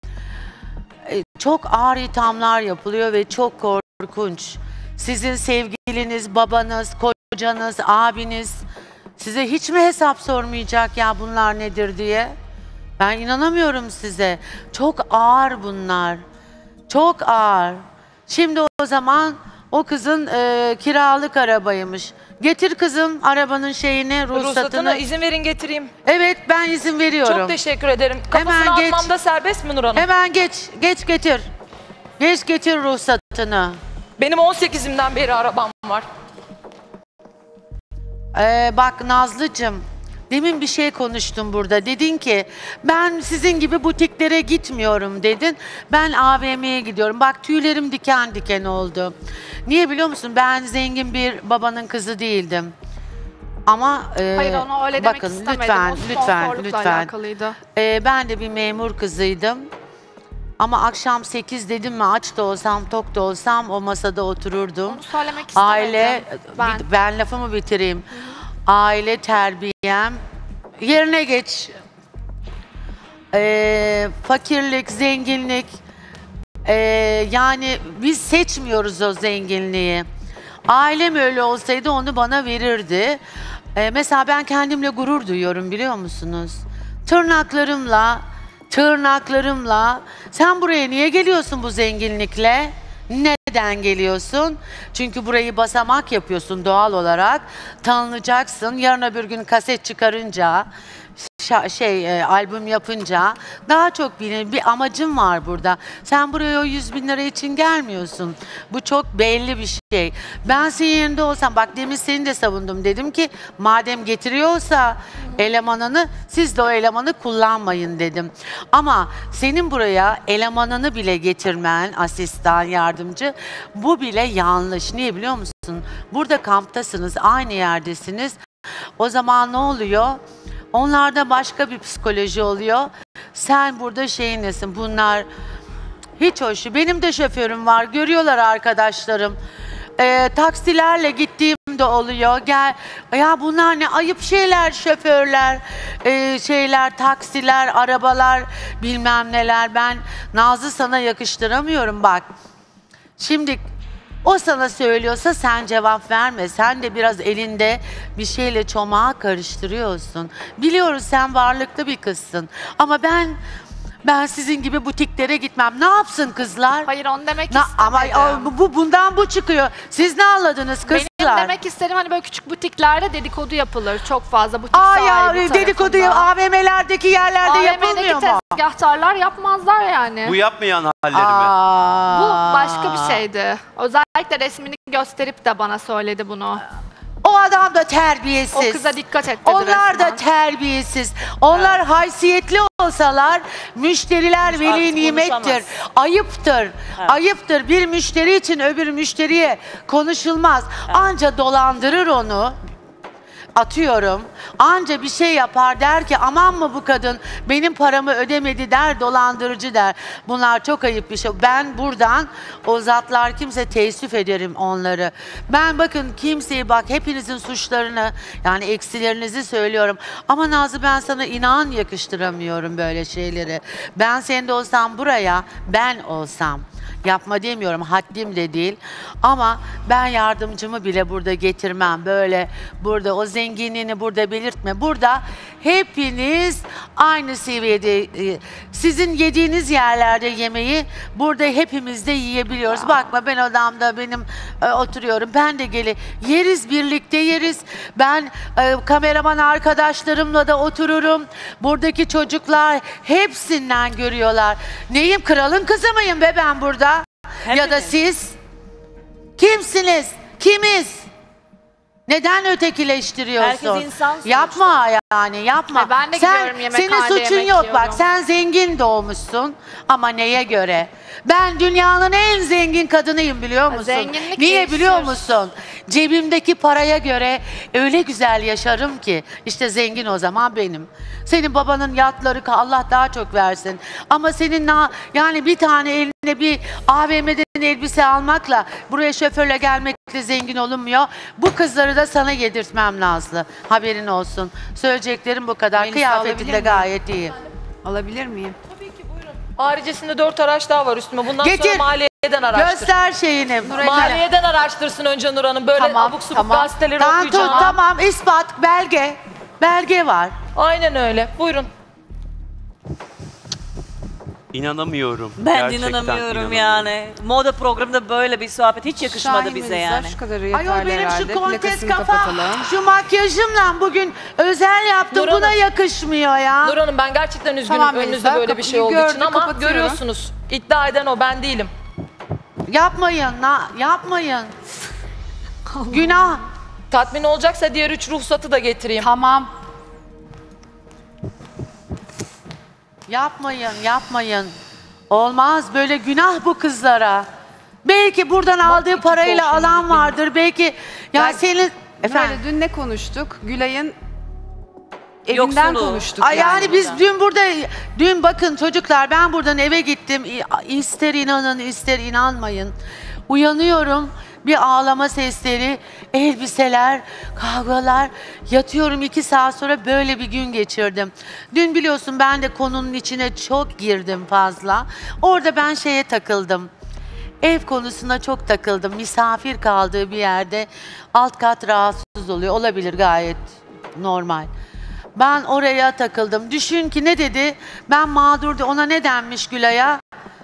Çok ağır ithamlar yapılıyor ve çok korkunç. Sizin sevgiliniz, babanız, kocanız, abiniz size hiç mi hesap sormayacak ya bunlar nedir diye? Ben inanamıyorum size. Çok ağır bunlar. Çok ağır. Şimdi o zaman o kızın kiralık arabaymış. Getir kızım arabanın şeyini, ruhsatını. izin verin getireyim. Evet ben izin veriyorum. Çok teşekkür ederim. Kapısını Hemen geç. atmamda serbest mi Nur Hanım? Hemen geç getir. Getir ruhsatını. Benim 18'imden beri arabam var. Bak Nazlıcığım, demin bir şey konuştum burada. Dedin ki ben sizin gibi butiklere gitmiyorum dedin. Ben AVM'ye gidiyorum. Bak tüylerim diken diken oldu. Niye biliyor musun? Ben zengin bir babanın kızı değildim. Ama Hayır onu öyle demek bakın istemedim. lütfen, O lütfen, sponsorlukla lütfen. alakalıydı. Ben de bir memur kızıydım. Ama akşam 8 dedim mi aç da olsam, tok da olsam o masada otururdum. Onu söylemek istemedim. Aile, ben lafımı bitireyim. Aile terbiyem, yerine geç. Fakirlik, zenginlik, yani biz seçmiyoruz o zenginliği. Ailem öyle olsaydı onu bana verirdi. Mesela ben kendimle gurur duyuyorum biliyor musunuz? Tırnaklarımla, sen buraya niye geliyorsun bu zenginlikle? Neden geliyorsun? Çünkü burayı basamak yapıyorsun doğal olarak. Tanınacaksın. Yarın öbür gün kaset çıkarınca, albüm yapınca daha çok bilinir. Bir amacım var burada. Sen buraya o 100.000 lira için gelmiyorsun. Bu çok belli bir şey. Ben senin yerinde olsam, bak demin seni de savundum. Dedim ki madem getiriyorsa elemanını, siz de o elemanı kullanmayın dedim. Ama senin buraya elemanını bile getirmen, asistan, yardımcı, bu bile yanlış. Niye biliyor musun? Burada kamptasınız, aynı yerdesiniz. O zaman ne oluyor? Onlarda başka bir psikoloji oluyor. Sen burada şeyin nesin? Bunlar hiç hoş. Benim de şoförüm var. Görüyorlar arkadaşlarım. Taksilerle gittiğimde oluyor. Gel, ya bunlar ne ayıp şeyler, şoförler, taksiler, arabalar, bilmem neler. Ben Nazlı sana yakıştıramıyorum bak. Şimdi o sana söylüyorsa sen cevap verme. Sen de biraz elinde bir şeyle çomağı karıştırıyorsun. Biliyoruz sen varlıklı bir kızsın. Ama ben sizin gibi butiklere gitmem. Ne yapsın kızlar? Hayır onu demek istemedim. Ama bundan bu çıkıyor. Siz ne anladınız kızlar? Benim demek istedim hani böyle küçük butiklerde dedikodu yapılır çok fazla butik sahibi tarafından. Dedikodu AVM'lerdeki yerlerde yapılmıyor mu? AVM'deki tezgahtarlar yapmazlar yani. Bu yapmayan hallerimi. Bu başka bir şeydi. Özellikle resmini gösterip de bana söyledi bunu. O adam da terbiyesiz. O kıza dikkat et dedi Onlar resmen. da terbiyesiz. Onlar haysiyetli olsalar müşteriler veli Artık nimettir. konuşamaz. Ayıptır. Evet. Ayıptır. Bir müşteri için öbür müşteriye konuşulmaz. Anca dolandırır onu. Atıyorum. Anca bir şey yapar der ki aman mı bu kadın benim paramı ödemedi der, dolandırıcı der. Bunlar çok ayıp bir şey. Ben buradan o zatlar kimse teessüf ederim onları. Ben bakın kimseyi bak hepinizin suçlarını yani eksilerinizi söylüyorum. Ama Nazlı ben sana inan yakıştıramıyorum böyle şeyleri. Ben senin de olsam buraya ben olsam. Yapma demiyorum, haddim de değil. Ama ben yardımcımı bile burada getirmem. Böyle burada o zenginliğini burada belirtme. Burada hepiniz aynı seviyede. Sizin yediğiniz yerlerde yemeği burada hepimiz de yiyebiliyoruz. Bakma ben odamda benim oturuyorum. Ben de yeriz birlikte yeriz. Ben kameraman arkadaşlarımla da otururum. Buradaki çocuklar hepsinden görüyorlar. Neyim, kralın kızı mıyım be ben burada? Ya da siz kimsiniz? Kimiz? Neden ötekileştiriyorsun? Herkes insan sonuçta. Yapma yani yapma. Ben de gidiyorum senin yemekhanede suçun yemek yok yiyorum. bak. Sen zengin doğmuşsun ama neye göre? Ben dünyanın en zengin kadınıyım biliyor musun? Zenginlik Niye değişir. biliyor musun? Cebimdeki paraya göre öyle güzel yaşarım ki. İşte zengin o zaman benim. Senin babanın yatları Allah daha çok versin. Ama senin yani bir tane eline bir AVM'den elbise almakla buraya şoförle gelmekle zengin olunmuyor. Bu kızları da sana yedirtmem Nazlı. Haberin olsun. Söyleyeceklerim bu kadar. Melisa, Kıyafetin alabilir de miyim? gayet iyi. Alabilir miyim? Haricesinde 4 araç daha var üstüme. Bundan Getir. sonra maliyeden araştır. Göster şeyini. Maliyeden araştırsın önce Nur Hanım. Böyle Tamam, abuk subuk tamam. gazeteleri Tamam, okuyacağım. tamam ispat belge. Belge var. Aynen öyle. Buyurun. İnanamıyorum. Ben de Gerçekten inanamıyorum yani. Moda programında böyle bir sohbet hiç yakışmadı Şahin bize Melisa, yani. Şu kadarı yeterli Ayol benim herhalde. şu kontes Plakasını kafa, kapatalım. şu makyajımla bugün özel yaptım. Nur Buna Hanım. yakışmıyor ya. Nur Hanım ben gerçekten üzgünüm Tamam önünüzde Melisa, böyle bir şey kapıyı olduğu için gördük, ama kapatıyorum. görüyorsunuz. İddia eden o, ben değilim. Yapmayın, yapmayın. Günah. Tatmin olacaksa diğer 3 ruhsatı da getireyim. Tamam. Yapmayın, yapmayın. Olmaz böyle günah bu kızlara. Belki buradan aldığı iki parayla porsiyon alan yedim. vardır. Belki ya senin Efendim? Böyle dün ne konuştuk? Gülay'ın evinden Yoksulu. konuştuk. Ay yani biz burada. dün bakın çocuklar ben buradan eve gittim. İster inanın ister inanmayın. Uyanıyorum. Bir ağlama sesleri, elbiseler, kavgalar. Yatıyorum 2 saat sonra böyle bir gün geçirdim. Dün biliyorsun ben de konunun içine çok girdim fazla. Orada ben şeye takıldım. Ev konusuna çok takıldım. Misafir kaldığı bir yerde alt kat rahatsız oluyor. Olabilir, gayet normal. Ben oraya takıldım. Düşün ki ne dedi? Ben mağdur, ona ne denmiş Gülay'a?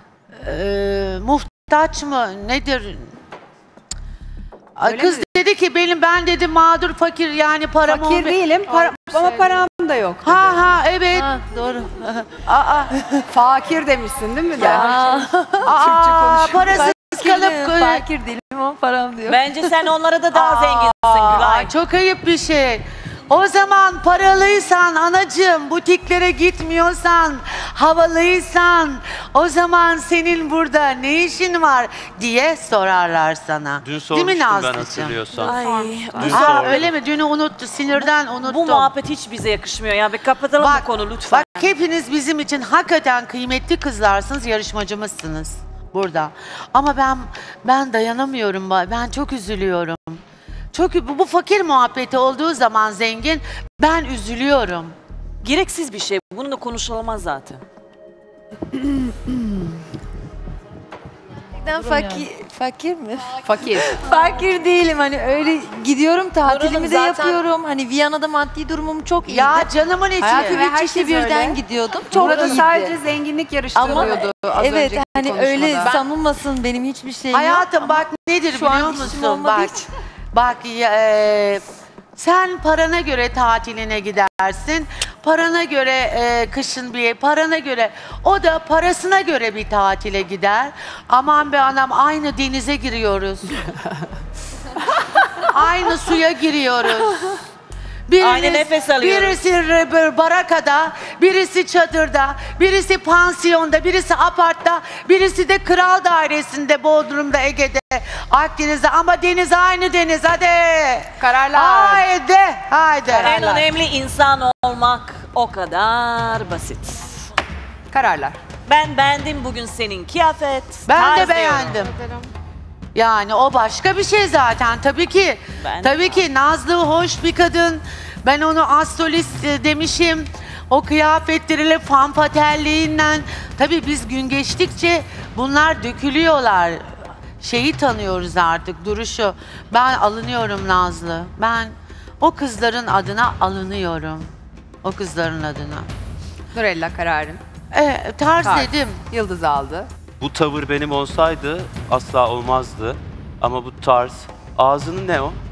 Muhtaç mı? Nedir? Ay, Öyle kız mi? dedi ki ben dedi mağdur fakir yani param Fakir olmuyor. değilim ama param da yok. dedi. Ha evet. Doğru. Aa, fakir demişsin değil mi? de? Aa, parasız kalıp Fakir değilim ama param diyor. Bence sen onlara da daha zenginsin Gülay. çok ayıp bir şey. O zaman paralıysan anacığım, butiklere gitmiyorsan, havalıysan, o zaman senin burada ne işin var diye sorarlar sana. Dün Değil mi sormuştum ben Nazlıcığım? hatırlıyorsan. Ay. Dün Aa, sordum. öyle mi? Dünü unuttu, sinirden unuttum. Bu muhabbet hiç bize yakışmıyor ya. Bir kapatalım bu konu lütfen. Bak hepiniz bizim için hakikaten kıymetli kızlarsınız, yarışmacımızsınız burada. Ama ben dayanamıyorum, ben çok üzülüyorum. Çünkü bu fakir muhabbeti olduğu zaman zengin, ben üzülüyorum. Gereksiz bir şey. Bunu da konuşulamaz zaten. Fakir mi? Fakir. Fakir değilim, hani öyle gidiyorum, tatilimi de zaten- yapıyorum. Hani Viyana'da maddi durumum çok iyiydi. Ya canımın içi. Hayatım, ve Üç herkes işe birden öyle. gidiyordum. Çok Burada iyiydi. sadece zenginlik yarıştırılıyordu az evet, önceki hani konuşmada. öyle sanılmasın, benim hiçbir şeyim Hayatım yok. bak nedir şu an biliyor işim musun? olmadığı Bak, için. bak sen parana göre tatiline gidersin. Parana göre kışın parana göre. O da parasına göre bir tatile gider. Aman be anam, aynı denize giriyoruz. Aynı suya giriyoruz. Aynı nefes alıyoruz. Birisi barakada, birisi çadırda, birisi pansiyonda, birisi apartta, birisi de kral dairesinde, Bodrum'da, Ege'de, Akdeniz'de, ama deniz aynı deniz, hadi. Kararlar. Haydi. En önemli insan olmak o kadar basit. Kararlar. Ben beğendim bugün senin kıyafet. Ben tarz de diyorum. beğendim. Yani o başka bir şey zaten tabii ki. Ben- Tabii ki Nazlı hoş bir kadın. Ben onu astrolist demişim. O kıyafetleriyle, fanpatelliğinden. Tabii biz gün geçtikçe bunlar dökülüyorlar. Şeyi tanıyoruz artık, duruşu. Ben alınıyorum Nazlı. Ben o kızların adına alınıyorum. O kızların adına. Nurella kararın. Tarz Tarz. dedim. Yıldız aldı. Bu tavır benim olsaydı asla olmazdı. Ama bu tarz. Ağzının ne o?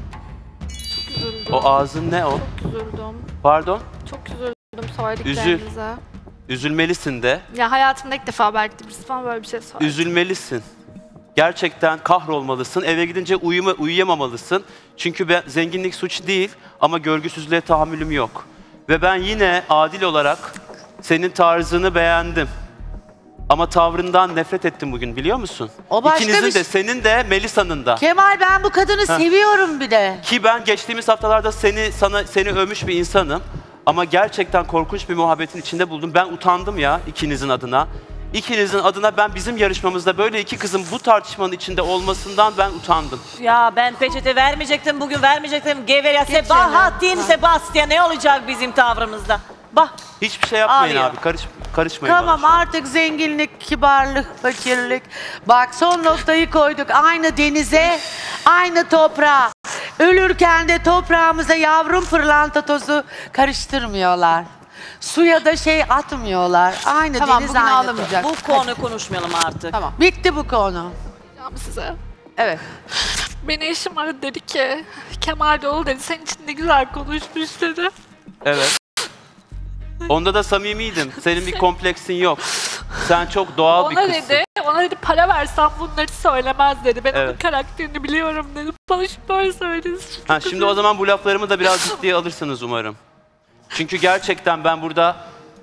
O ağzın ne o? Üzüldüm. Pardon? Çok üzüldüm söylediklerinize. Üzülmelisin de. Ya hayatımda ilk defa belki de birisi bana böyle bir şey söyledi. Üzülmelisin. Gerçekten kahrolmalısın. Eve gidince uyuyamamalısın. Çünkü zenginlik suç değil ama görgüsüzlüğe tahammülüm yok. Ve ben yine adil olarak senin tarzını beğendim. Ama tavrından nefret ettim bugün, biliyor musun? O başka İkinizin bir de, senin de, Melisa'nın da. Kemal, ben bu kadını seviyorum bir de. Ki ben geçtiğimiz haftalarda seni övmüş bir insanım. Ama gerçekten korkunç bir muhabbetin içinde buldum. Ben utandım ya ikinizin adına. İkinizin adına ben bizim yarışmamızda böyle iki kızın bu tartışmanın içinde olmasından ben utandım. Ya ben peçete vermeyecektim, bugün vermeyecektim. Gever ya Sebastian, ne olacak bizim tavrımızda? Bak. Hiçbir şey yapmayın Ağlıyor. abi. Karışmayın Tamam, bana. artık zenginlik, kibarlık, fakirlik. Bak son noktayı koyduk. Aynı denize, aynı toprağa. Ölürken de toprağımıza yavrum pırlanta tozu karıştırmıyorlar. Suya da şey atmıyorlar. Aynı Tamam, deniz, bugün aynı ağlamayacak. Bu konu konuşmayalım artık. Tamam. Bitti bu konu. Size. Evet. Beni eşim aradı, dedi ki Kemal Doğulu dedi senin için ne güzel konuşmuş dedi. Evet. Onda da samimiydim. Senin bir kompleksin yok. Sen çok doğal bir kızsın. Ona dedi para versem bunları söylemez dedi. Ben onun Evet. karakterini biliyorum dedi. Bana şu böyle söyledi. Ha, şimdi o zaman bu laflarımı da biraz ciddiye alırsınız umarım. Çünkü gerçekten ben burada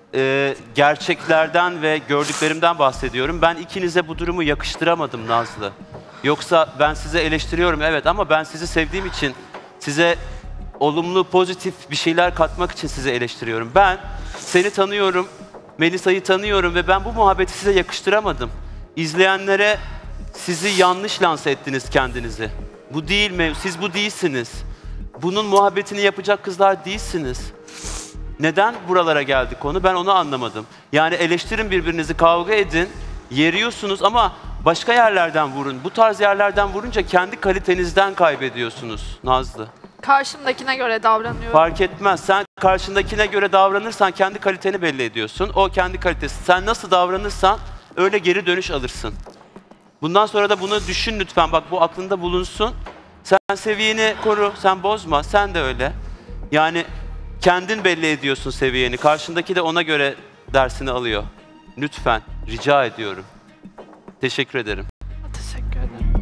gerçeklerden ve gördüklerimden bahsediyorum. Ben ikinize bu durumu yakıştıramadım Nazlı. Yoksa ben size eleştiriyorum evet, ama ben sizi sevdiğim için size olumlu, pozitif bir şeyler katmak için sizi eleştiriyorum. Ben seni tanıyorum, Melisa'yı tanıyorum ve ben bu muhabbeti size yakıştıramadım. İzleyenlere sizi yanlış lanse ettiniz kendinizi. Bu değil mi? Siz bu değilsiniz. Bunun muhabbetini yapacak kızlar değilsiniz. Neden buralara geldi konu? Ben onu anlamadım. Yani eleştirin birbirinizi, kavga edin, yeriyorsunuz ama başka yerlerden vurun. Bu tarz yerlerden vurunca kendi kalitenizden kaybediyorsunuz Nazlı. Karşımdakine göre davranıyorum. Fark etmez. Sen karşındakine göre davranırsan kendi kaliteni belli ediyorsun. O kendi kalitesi. Sen nasıl davranırsan öyle geri dönüş alırsın. Bundan sonra da bunu düşün lütfen. Bak bu aklında bulunsun. Sen seviyeni koru, sen bozma. Sen de öyle. Yani kendin belli ediyorsun seviyeni. Karşındaki de ona göre dersini alıyor. Lütfen, rica ediyorum. Teşekkür ederim. Teşekkür ederim.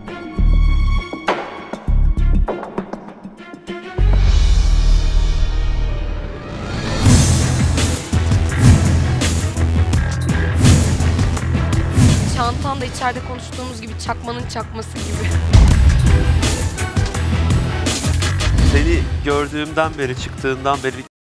Çantan da içeride konuştuğumuz gibi çakmanın çakması gibi. Seni gördüğümden beri, çıktığından beri